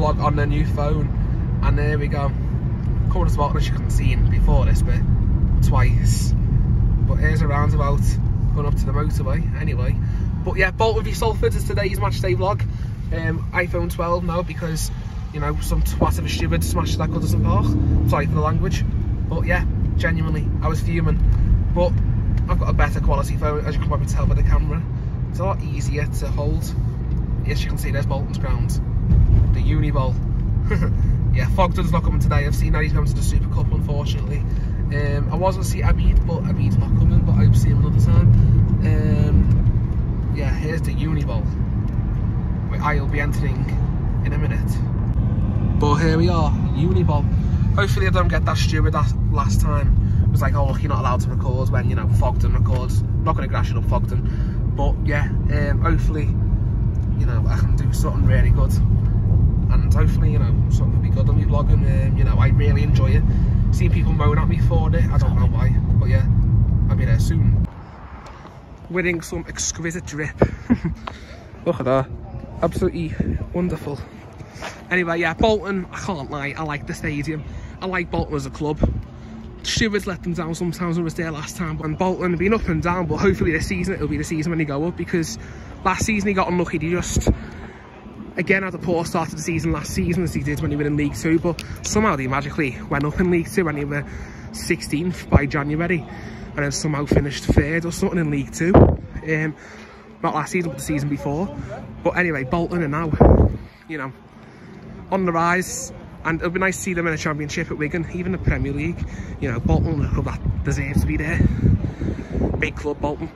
vlog on the new phone, and there we go. Coming to Bolton, as you can see before this bit, twice. But here's a roundabout going up to the motorway anyway. But yeah, Bolton v Salford is today's match day vlog. iPhone 12 now because, you know, some twat of a stupid smashed that Goodison Park. Sorry for the language. But yeah, genuinely, I was fuming. But I've got a better quality phone, as you can probably tell by the camera. It's a lot easier to hold. As you can see, there's Bolton's ground. The Uni Bowl. Yeah, Fogden's not coming today. I've seen that he's going to the Super Cup, unfortunately. I was going to see Abid, but Abid's not coming, but I hope to see him another time. Yeah, here's the Uni Bowl, where I'll be entering in a minute. But here we are, Uni Bowl. Hopefully I don't get that stupid that last time. It was like, oh look, you're not allowed to record when, you know, Fogden records. I'm not going to grash it up Fogden. But yeah, hopefully, you know, I can do something really good. And hopefully, you know, something will be good on me vlogging. You know, I really enjoy it. Seeing people moan at me for it, I don't know why. But yeah, I'll be there soon. Winning some exquisite drip. Look at that. Absolutely wonderful. Anyway, yeah, Bolton, I can't lie, I like the stadium. I like Bolton as a club. Stewards let them down sometimes when I was there last time. And Bolton have been up and down, but hopefully this season, it'll be the season when they go up. Because last season he got unlucky. He just, again, had a poor start to the season last season as he did when he were in League 2. But somehow they magically went up in League 2 when they were 16th by January. And then somehow finished 3rd or something in League 2. Not last season, but the season before. But anyway, Bolton are now, you know, on the rise. And it'll be nice to see them in a championship at Wigan, even the Premier League. You know, Bolton, a club that deserves to be there. Big club, Bolton.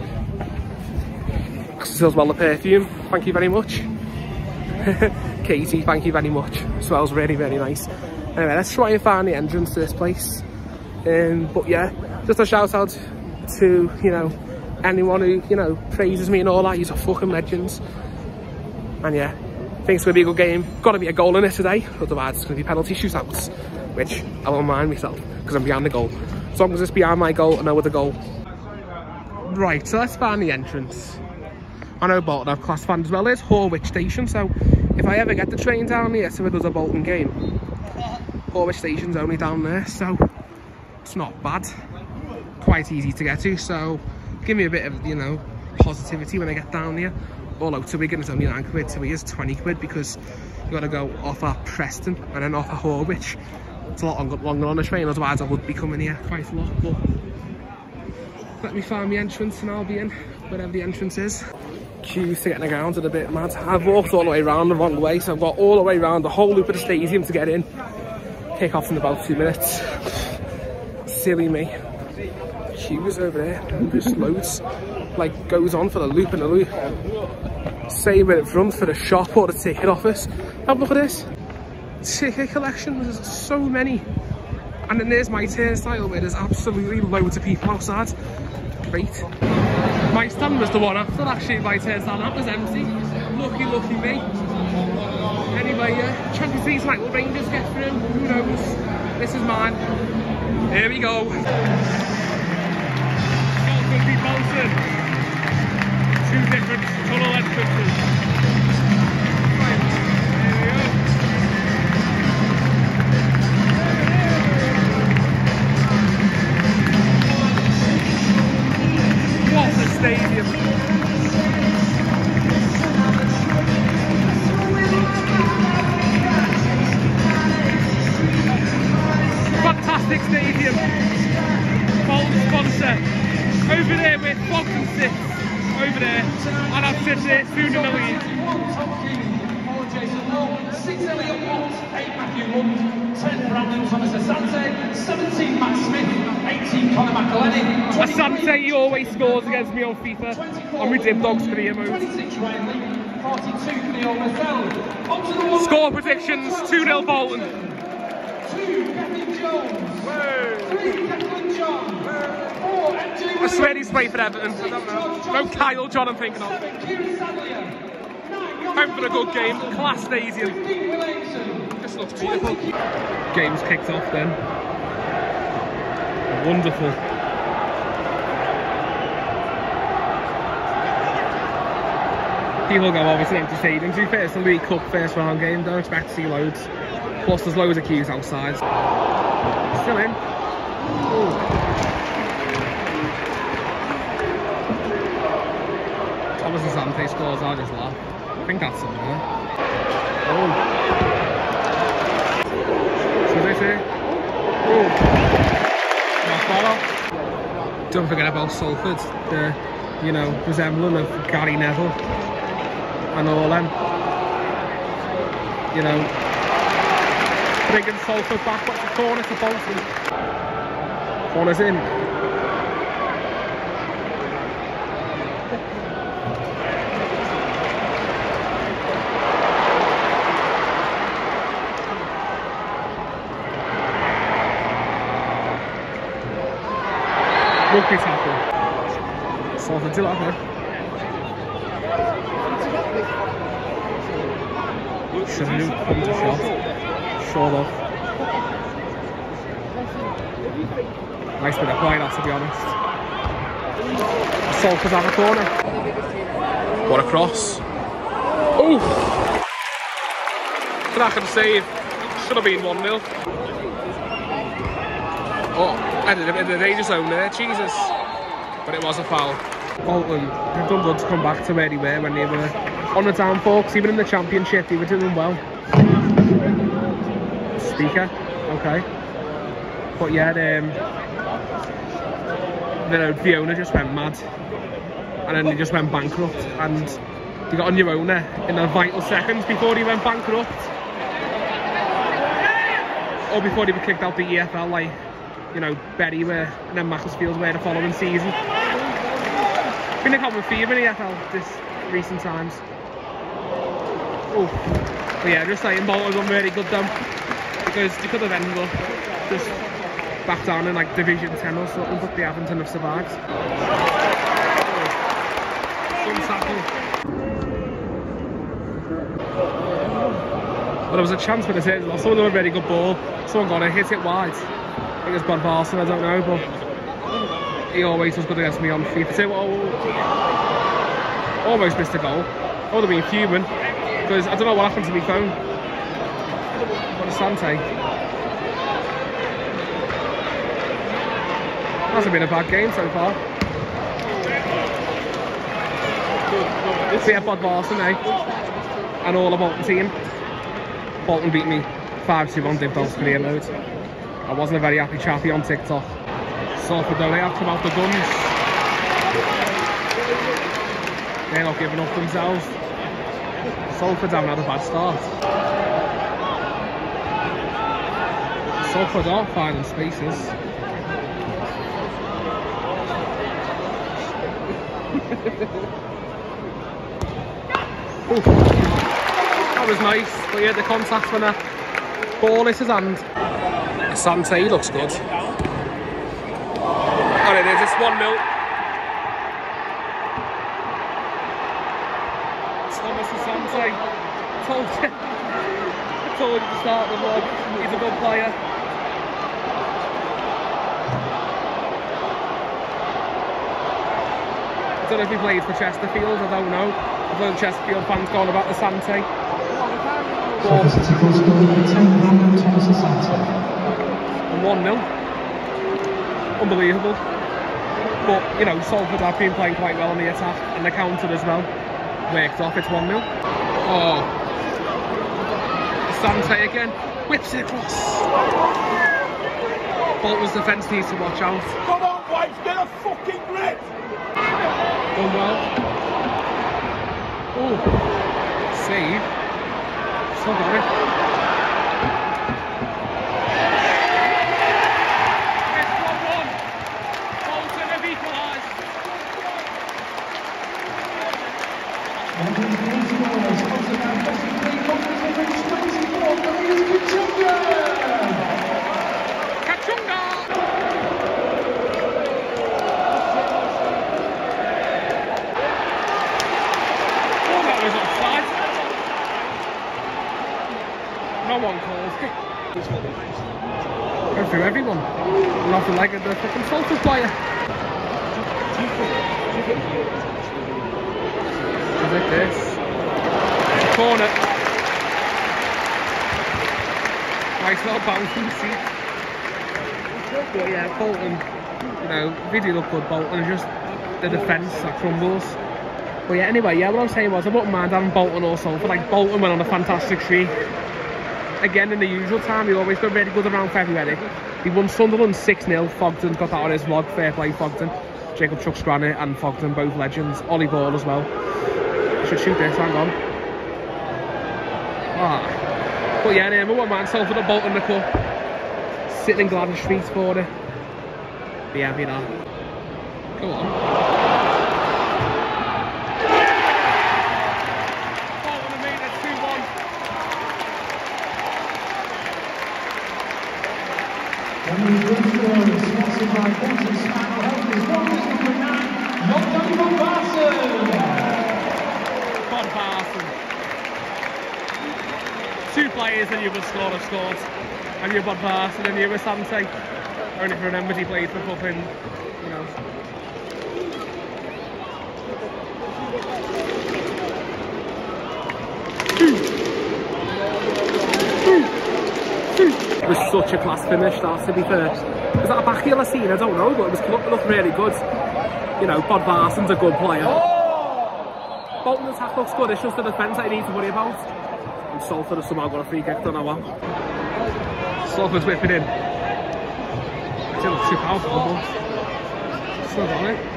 Smells well the perfume, thank you very much. Katie, thank you very much. Smells really, really nice. Anyway, let's try and find the entrance to this place. But yeah, just a shout out to, you know, anyone who, you know, praises me and all that. You're fucking legends. And yeah, I think it's going to be a good game. Got to be a goal in it today, otherwise it's going to be penalty shootouts, which I won't mind myself because I'm behind the goal. As long as it's behind my goal, I know the goal. Right, so let's find the entrance. I know Bolton have class fans as well. There's Horwich Station, so if I ever get the train down here to another Bolton game, Horwich Station's only down there, so it's not bad. Quite easy to get to, so give me a bit of, you know, positivity when I get down here. Although to Wigan it's only 9 quid, to me it's 20 quid because you've got to go off at Preston and then off at Horwich. It's a lot longer on the train, otherwise I would be coming here quite a lot. But let me find the entrance and I'll be in, wherever the entrance is. Queues to get in the ground are a bit mad. I've walked all the way around the wrong way, so I've got all the way around the whole loop of the stadium to get in. Kick off in about 2 minutes. Silly me. Queues over there, there's loads. Like, goes on for the loop and the loop. Same when it runs for the shop or the ticket office. Have a look at this. Ticket collection, there's so many. And then there's my turnstile where there's absolutely loads of people outside. Great. My stand was the one after, actually, my turnstile. That was empty. Lucky, lucky me. Anyway, yeah, Champions League tonight, will Rangers get through? Who knows? This is mine. Here we go. Salford v Bolton. 2 different tunnel entrances. Right, here we go. What a stadium. Fantastic stadium. Bolton sponsor. Over there where Fogden sits. Over there, and I've sit there, 2 million. 6 Elliot Watt, 8 Matthew Hunt, 10 Brandon Thomas Asante, 17 Matt Smith, 18 Conor McElhenney. Asante, he always scores against me on FIFA on my Dim Dogs career mode. 26 Ryan Lee, 42 Neil Mazel. Score predictions: 2-0 Bolton. 2 Kevin Jones. 3 Declan John. 4 MJ. I swear he's played for Everton. I don't know. No Kyle John I'm thinking of. Hope for a good game. Class stadium. This looks beautiful. Game's kicked off then. Wonderful. People go obviously empty stadium. To be fair, it's the League Cup first round game. Don't expect to see loads. Plus, there's loads of queues outside. Still in. Ooh. Thomas and Sante scores, I just laugh. I think that's somewhere. Oh. So they say. Oh. Don't forget about Salford, the, you know, resembling of Gary Neville and all them. You know, bringing Salford back. What's the corner to Bolton? Corner's in. Rugby tackle. Salford do that here. Shouldn't come to shot. Short off. Nice bit of play that, to be honest. Salford have a corner. What a cross. Oh! Crack and save. Should have been 1-0. Oh, ended up in the danger zone there, Jesus. But it was a foul. Bolton, they've done good to come back to where they were when they were on the downfall, because even in the Championship they were doing well. Speaker, okay. But yeah, the owner just went mad. And then they just went bankrupt. And they got a new owner in the vital seconds before he went bankrupt. Or before they were kicked out the EFL, like, you know, Berry were, and then Macclesfield were the following season. Been a common theme in the EFL this recent times. Oh, but yeah, just saying, Bolton done really good though, because they could have ended up just back down in like Division 10 or something, but they haven't and have survived. Good tackle. Well, there was a chance for the hit. Someone done a very good ball. Someone got it, hit it wide. I think it's Bolton, I don't know, but he always was good against me on FIFA 2. Oh, almost missed a goal. I would have been fuming, because I don't know what happened to my phone. What a Sante. Hasn't been a bad game so far. Yeah, Bolton, eh? And all the Bolton team. Bolton beat me 5-2 on Dibdol's career mode. I wasn't a very happy chappy on TikTok. Salford though, they have come out the guns. They're not giving up themselves. Salford haven't had a bad start. Salford are finding spaces. That was nice, but yeah, the contact when that ball is his hand. Sante looks good. Oh, it is, it's 1-0. Thomas Sante. I told you to start the vlog. He's a good player. I don't know if he played for Chesterfield, I don't know. I've heard Chesterfield fans going about the Sante. 1-0. Unbelievable. But, you know, Salford have been playing quite well on the attack, and the counter as well. Worked off, it's 1-0. Oh. Sante again. Whips it across. Bolton's defence needs to watch out. Come on, boys, get a fucking grip! Done well. Oh. Save. Still got it. No one calls. Go through everyone. Nothing like the fucking Salford player. Is it this? Corner. Nice little bounce from the seat. But yeah, Bolton, you know, video look good, Bolton, and just the defence that crumbles. But yeah, anyway, yeah, what I'm saying was I wouldn't mind having Bolton or Salford. Like, Bolton went on a fantastic streak. Again, in the usual time, he always got really good around February. He won Sunderland 6-0. Fogden's got that on his vlog. Fair play, Fogden. Jacob Chuck's granite and Fogden, both legends. Ollie Ball as well. Should shoot this, hang on. Ah. But yeah, I wouldn't mind Salford or Bolton in the cup. Sitting in Gladys Street for it. Be happy now. Go on. Bolton have made it 2-1. Sponsored by Bolton Spinal Health is number 9, Bod Barson. 2 players that you would score have scored. And you Bod Barson and you were Sante. Only if you remember he played for fucking, you know. It was such a class finish, that, to be fair. Was that a backheel I seen? I don't know, but it looked really good. You know, Bod Barson's a good player. Bolton's attack looks good, it's just the defence that you need to worry about. And Salford has somehow got a free kick, don't know what. Salford's whipping in. It looks too powerful, but still got it.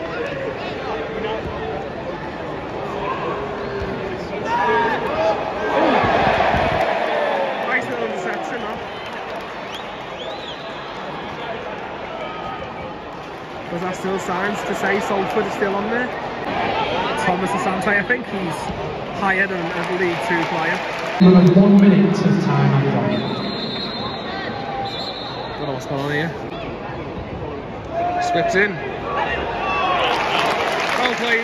Nice little interception, huh? Was that still signs to say Salford is still on there? Thomas Asante, I think he's higher than a League 2 player. Another 1 minute of time added on. Don't know what's going on here. Slips in. Well played.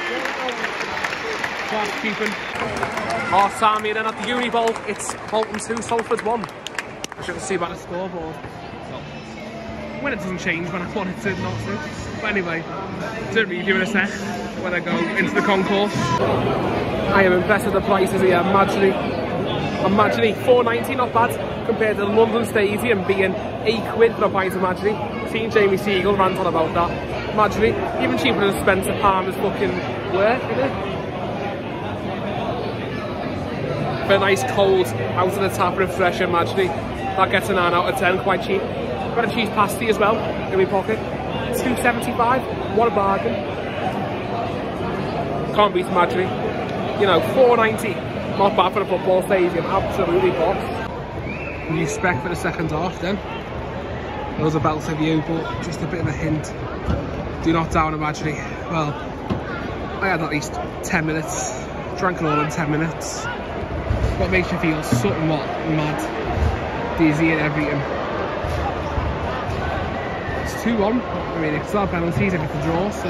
Class keeping. Oh, Sammy, then at the Uni Bowl, it's Bolton 2, Salford 1. As you can see by the scoreboard. When it doesn't change when I want it to not to. But anyway, to review in a sec when I go into the concourse. I am impressed with the prices here. Matchday, £4.90, not bad, compared to the London Stadium being £8 for a pint of Matchday. Seen Jamie Seagull rant on about that. Matchday, even cheaper than Spencer Palmer's fucking work, isn't it? For a nice cold, out of the tap refresher Matchday, that gets a 9 out of 10, quite cheap. Got a cheese pasty as well in my pocket. £2.75. What a bargain. Can't beat Matchday. You know, £4.90. Not bad for a football stadium. Absolutely boss. New spec for the second half then. There was a belter view, but just a bit of a hint. Do not down a Matchday. Well, I had at least 10 minutes. Drank it all in 10 minutes. What makes you feel somewhat mad, dizzy and everything. 2-1. I mean, it's not penalties if it's a draw, so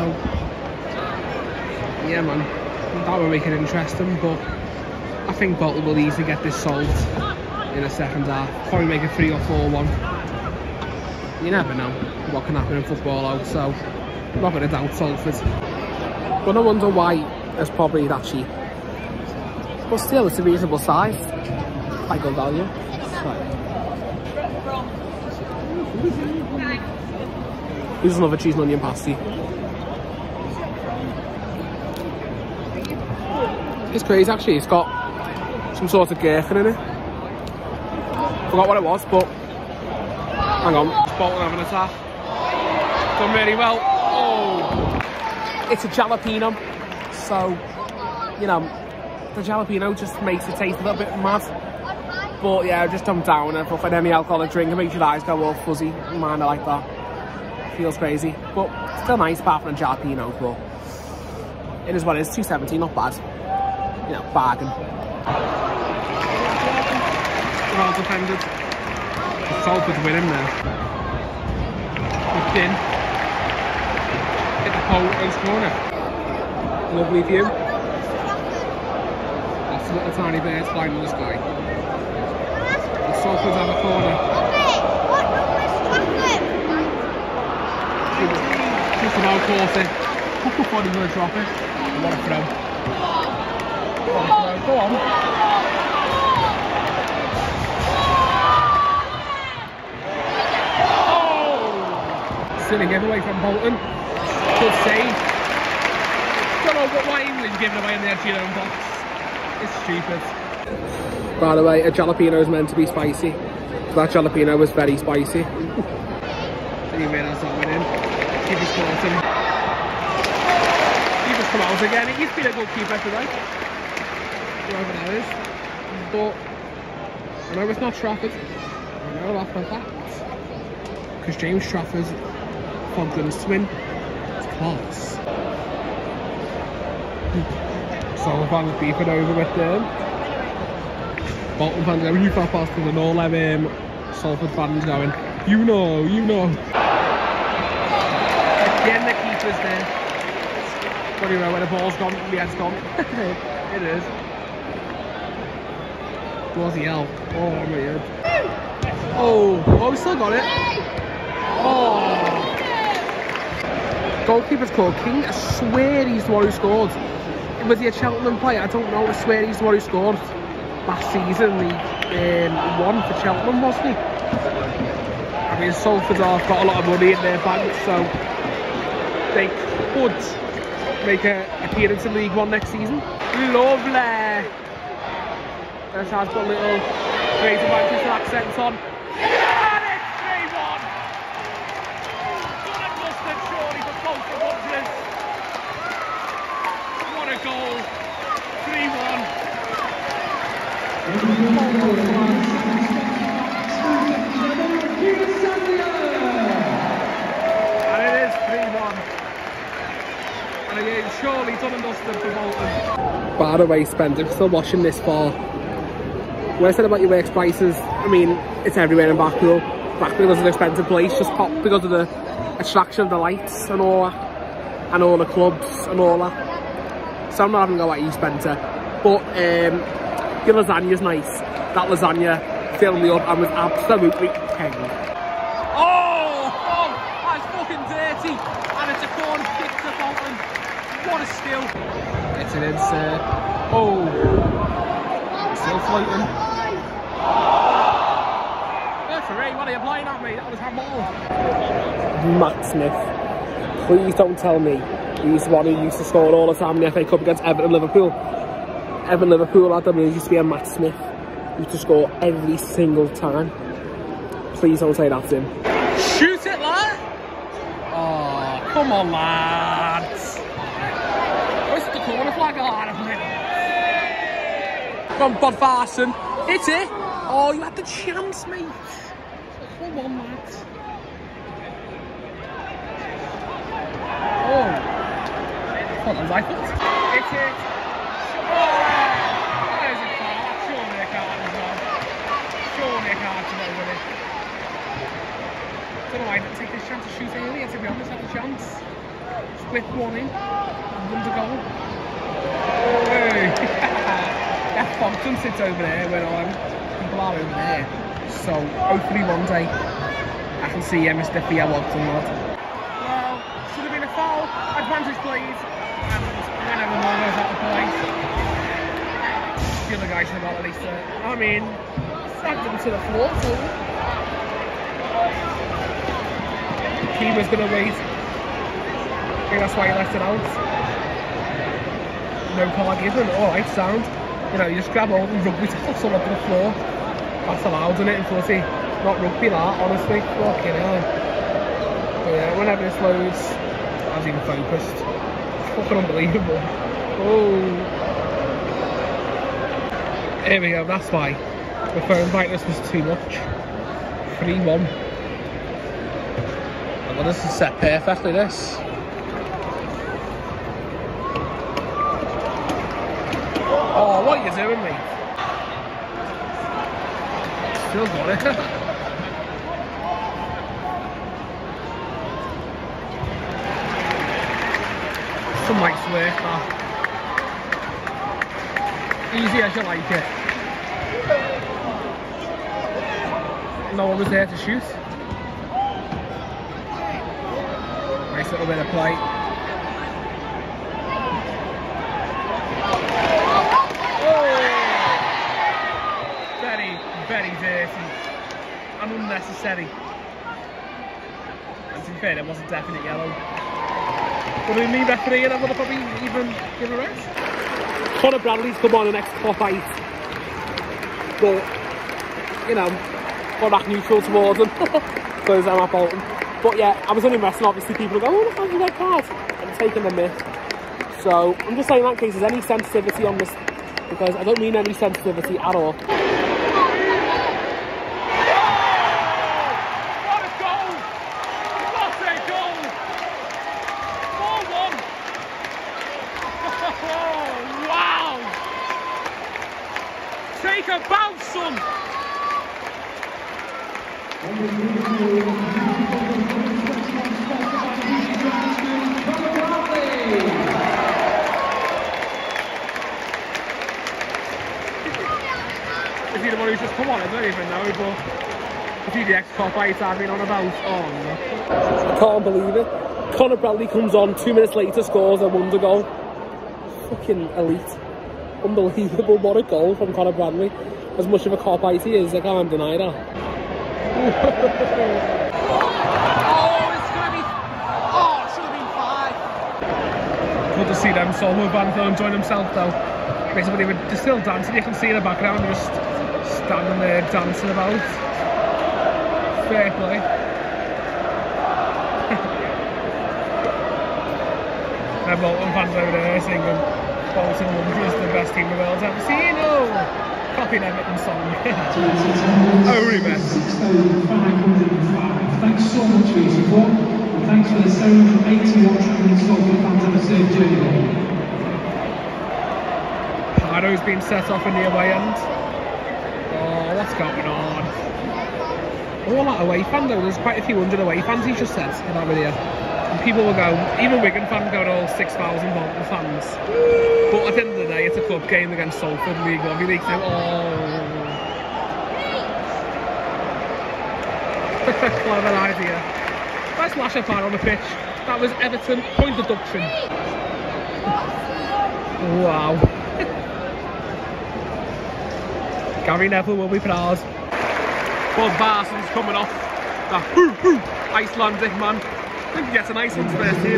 yeah, man, that would make it interesting. But I think Bolton will easily get this solved in the second half. Probably make it 3 or 4-1. You never know what can happen in football out, so I'm not going to doubt Salford. But I wonder why it's probably that cheap. But still, it's a reasonable size. Quite good value. Here's another cheese and onion pasty. It's crazy actually, it's got some sort of gherkin in it. Forgot what it was, but hang on. Bolton having an attack. Done really well. Oh! It's a jalapeno, so, you know, the jalapeno just makes it taste a little bit mad. But yeah, just dumb down and for any alcoholic drink, it makes your eyes go all fuzzy. Man, I like that. Feels crazy, but still nice apart from a jalapeno. But it is what it is. £2.70, not bad. You know, bargain. Well defended. Salford winning there. Hooked in. Hit the pole and corner. Lovely view. Lots of little tiny birds flying in the sky. And Salford's on the corner. Just about caught it. Before he's going to drop it. What a throw. Go on. Oh! Silly giveaway from Bolton. Good save. Don't know why England's giving away in the edge of your own box. It's stupid. By the way, a jalapeno is meant to be spicy. That jalapeno was very spicy. Didn't realise that went in. Keeper's Bolton. Keeper's come out again. He's been a good keeper today. Whoever that is. But I know it's not Trafford. I know that for a fact. Because James Trafford's Fogden's twin. It's class. So fans beefing over with them. Bolton fans going, you fat bastard, and all them Salford fans going, you know. Again, the keeper's there. What do you know, when the ball's gone, the head's gone. It is. Bloody hell. Oh my god. Oh, we still got it. Oh. Goalkeeper's called King. I swear he's the one who scored. Was he a Cheltenham player? I don't know. I swear he's the one who scored last season. He won for Cheltenham, wasn't he? I mean, Salford have got a lot of money in their bank, so they could make an appearance in League One next season. Lovely. This has got a little Greater Manchester accent on. And it's 3-1. Done and dusted, surely, for both the Wanderers. What a goal. 3-1. And it is 3-1. And again, surely done and dusted for Bolton. By the way, Spence, if you're still watching this far, when I said about your works prices, I mean, it's everywhere in Blackpool. Blackpool is an expensive place, just pop because of the attraction of the lights and all that, and all the clubs and all that. So I'm not having to go at you, Spencer. But your lasagna's nice. That lasagna filled me up and was absolutely king. Oh, that's fucking dirty. And it's a corner kick to Bolton. What a skill. It's an insert. Oh. Still floating. Referee, what are you playing at me? That was handball. Matt Smith. Please don't tell me he's the one who used to score all the time in the FA Cup against Everton Liverpool. Everton Liverpool had them, there used to be a Matt Smith who used to score every single time. Please don't say that's him. Shoot it, lad! Oh, come on, lads. Where's the corner flag? From Bodvarsson. Hit it! Oh, you had the chance, mate. Come on, lads. Oh. What was I thought? Hit it. Oh, there's a foul. That's surely a card as well. Surely a card to go with it. Don't know why I didn't take this chance to shoot earlier, to be honest. I had a chance. Split one in. And run to goal. Hey. That Fogden sits over there where people are over there. So hopefully one day I can see Mr. Theo Watson lad. Well, should have been a foul. Advantage please. And whenever more goes out the place. The other guy should have got at least I mean, snagged him to the floor too. Keeper's gonna wait. I think that's why he left it out. No card given. Alright, sound. You know, you just grab hold and rugby to toss all up to the floor. That's allowed, isn't it, in footy? Not rugby, that, honestly. Fucking hell. But yeah, whenever this loads, I was even focused. It's fucking unbelievable. Oh. Here we go, that's why the phone brightness was too much. 3-1. And well, this is set perfectly, this. Oh, what are you doing, mate? Still got it. Some nice work, that. Easy as you like it. No one was there to shoot. Nice little bit of play. dirty and unnecessary. And to be fair, it was a definite yellow. But with me refereeing, I would have probably even give a red. Conor Bradley's come on the next top 8. But, you know, got back neutral towards him because I'm at Bolton. But yeah, I was only messing. Obviously, people go, "Oh, look, that's a red card," and taking the miss. So I'm just saying, in that case, there's any sensitivity on this, because I don't mean any sensitivity at all. What a goal! What a goal! 4-1! Oh, wow! Take a bounce, son! If you're the one who's just come on, I don't even know, but a few of the ex-top 8 I've been on about. Oh no. I can't believe it. Conor Bradley comes on, 2 minutes later scores a wonder goal. Fucking elite. Unbelievable, what a goal from Conor Bradley. As much of a cop 8 he is, I can't deny that. Good to see them Salford fans though enjoying themselves though. Basically, they're still dancing. You can see in the background, they're just standing there dancing about. Fair play. And Bolton fans over there singing Bolton is the best team the world's ever seen. Oh, copying Everton song. Oh, remember. 6,505. Thanks so much for your support. And thanks for the 781 travelling Salford fans have a safe journey home. Harrow's been set off in the away end. Oh, what's going on? All that away fan though, there's quite a few hundred away fans, he just said in that video. And people will go, even Wigan fans go to all 6,000 Bolton fans. But at the end of the day, it's a cup game against Salford, League 1, League 2. Oh. Clever idea. Let's lash a fire on the pitch. That was Everton, point deduction. Wow. Gary Neville will be proud. Bob Barson's coming off. That Icelandic man. I think he gets an Iceland's first team.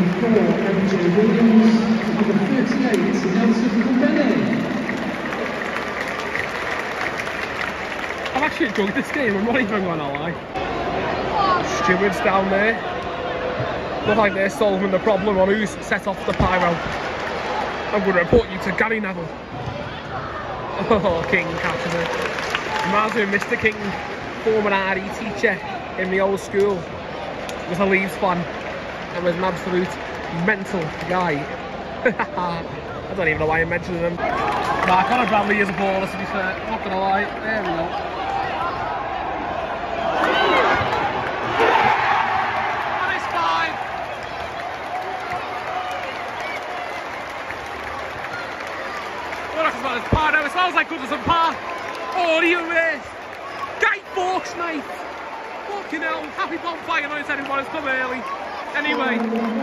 I've actually enjoyed this game, I'm not even going to lie. Stewards down there. Look like they're solving the problem on who's set off the pyro. I'm going to report you to Gary Neville. Oh, King catching it. Reminds me of Mr. King, former RE teacher in the old school. Was a Leeds fan and was an absolute mental guy. I don't even know why I'm mentioning him. Nah, Conor Bradley is a baller, to be fair. I'm not going to lie. There we go. It smells like Goodison Park. Oh, you miss. Guy Fawkes, mate. Fucking hell. Happy bonfire noise, everyone. It's come early. Anyway.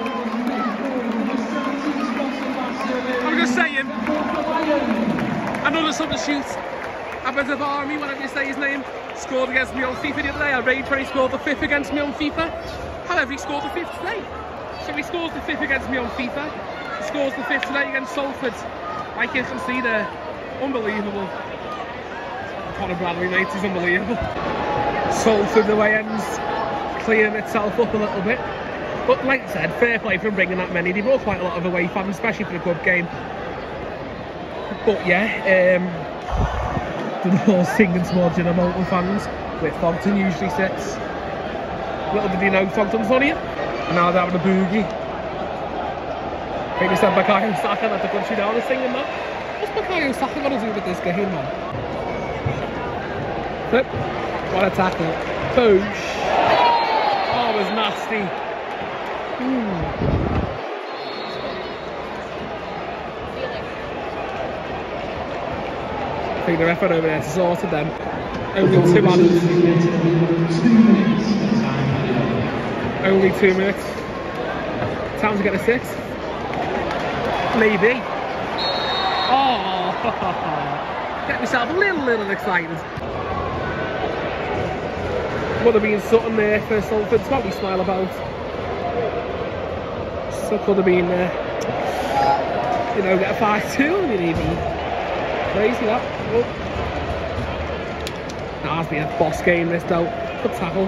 I'm just saying. Another substitute. Abed Army, whatever you say his name, scored against me on FIFA the other day. I raged when he scored the 5th against me on FIFA. However, he scored the 5th today. So he scores the 5th against me on FIFA. He scores the 5th today against Salford. Like you can see there. Unbelievable. Conor Bradley, mate, is unbelievable. Salford the way ends, clearing itself up a little bit. But like I said, fair play for bringing that many. They brought quite a lot of away fans, especially for the club game. But yeah, the whole singing towards the Bolton fans, where Fogton usually sits. Little did you know Fogton's on here. And now they're having a boogie. I think they said Bukayo Saka let the country down and singing that. What's Bukayo Saka got to do with this game, man? Flip. What a tackle. Boosh. Oh, it was nasty. I think the ref went over there to sorted them. Only 2 minutes. Only 2 minutes. Time to get a 6. Maybe. Oh, get myself a little excited. Would have been something there for Salford to probably smile about. So could have been, you know, get a 5-2 maybe. Crazy that. Oh. That's been a boss game this though. Good tackle.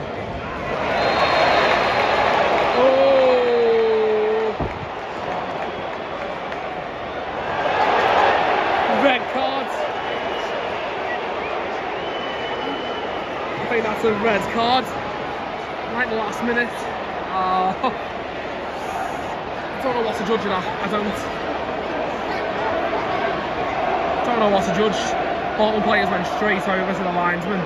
Oh! Red card. I think that's a red card. Right in the last minute. I don't know what to judge of that. I don't know what to judge. Bolton players went straight over to the linesman.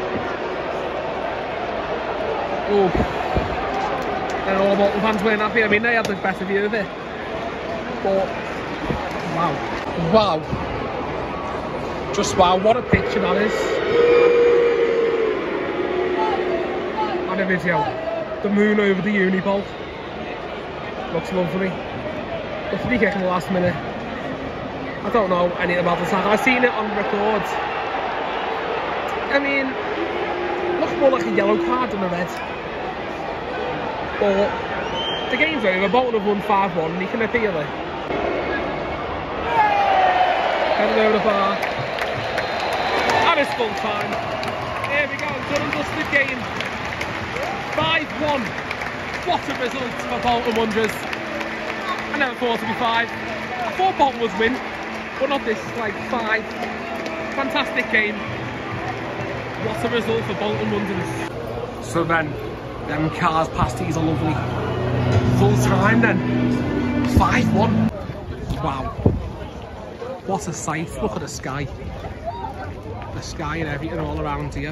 Oh. And all the Bolton fans weren't happy. I mean, they had the better view of it. But, wow. Wow. Just wow, what a picture that is. And a video. The moon over the uni ball. Looks lovely. The free kick in the last minute. I don't know anything about the tackle. I've seen it on record. I mean, looks more like a yellow card than a red. But the game's over. Bolton have won 5-1 and he can appeal it. Heading over the bar. And it's full time. Here we go. Done and dusted game. 5-1. What a result for Bolton Wanderers. I never thought it would be 5. I thought Bolton would win, but not this, like 5. Fantastic game. What a result for Bolton Wanderers. So then, them cars past these are lovely. Full time then. 5-1. Wow. What a sight. Look at the sky. The sky and everything all around here.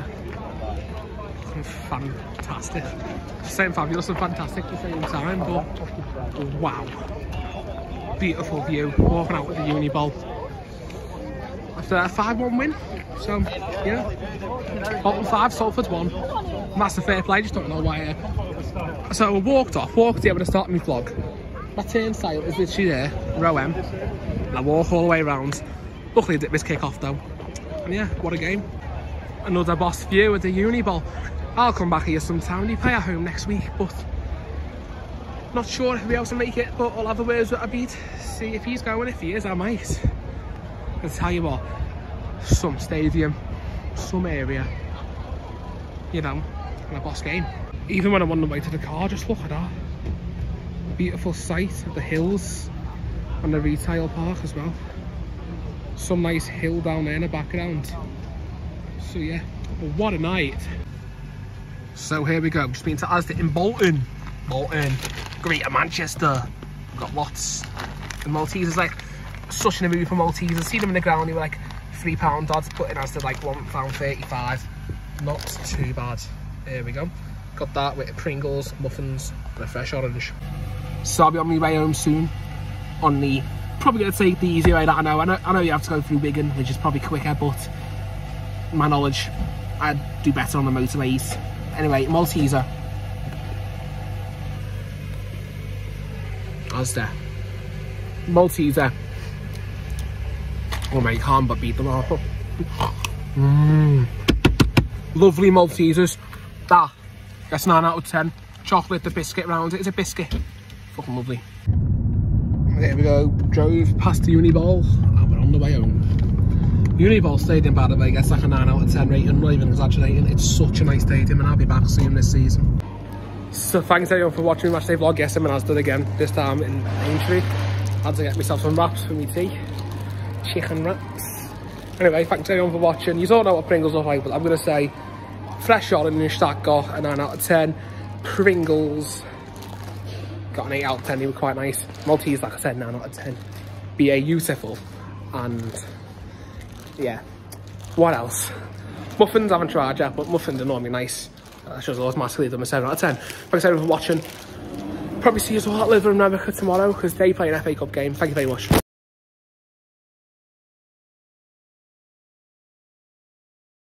Fantastic. Same fabulous and fantastic at the same time, but wow. Beautiful view. Walking out with the uni ball. After a 5-1 win. So, yeah. Bolton 5, Salford 1. Massive fair play, just don't know why. So I walked here when I started my vlog. My turnstile is literally there, row M. And I walk all the way around. Luckily I did miss kick off though. And yeah, what a game. Another boss view of the uni ball. I'll come back here sometime. We play at home next week, but not sure if we'll be able to make it, but I'll have a words with Abid. See if he's going. If he is, I might. I'll tell you what, some stadium, some area, you know, and a boss game. Even when I'm on the way to the car, just look at that. Beautiful sight of the hills and the retail park as well. Some nice hill down there in the background. So yeah, what a night. So here we go, just been to Asda in Bolton. Bolton, Greater Manchester. We've got lots. The Maltesers, like, such an movie for Maltesers. See them in the ground, they were like £3 odds, but in Asda like £1.35. Not too bad. There we go. Got that with Pringles, muffins, and a fresh orange. So I'll be on my way home soon. On the, probably gonna take the easy way that I know you have to go through Wigan, which is probably quicker, but my knowledge, I'd do better on the motorways. Anyway, Malteser. Asda. Malteser. Oh mate, you can't but beat them all. Lovely Maltesers. That's 9 out of 10. Chocolate, the biscuit round it is a biscuit. Fucking lovely. There we go. Drove past the Uniball and we're on the way home. Uniball Stadium, by the way, gets like a 9 out of 10 rating. I'm not even exaggerating. It's such a nice stadium and I'll be back soon this season. So thanks everyone for watching my Matchday vlog. Yes, I'm in Asda again, this time in Aintree. Had to get myself some wraps for me tea. Chicken wraps. Anyway, thanks everyone for watching. You all know what Pringles look like, but I'm going to say fresh orange, that got a 9 out of 10. Pringles got an 8 out of 10, they were quite nice. Maltese, like I said, 9 out of 10. Beautiful. And yeah, what else? Muffins I haven't tried yet, but muffins are normally nice. That shows automatically them a 7 out of 10. Thanks everyone for watching. Probably see you all at Liverpool and America tomorrow because they play an FA Cup game. Thank you very much.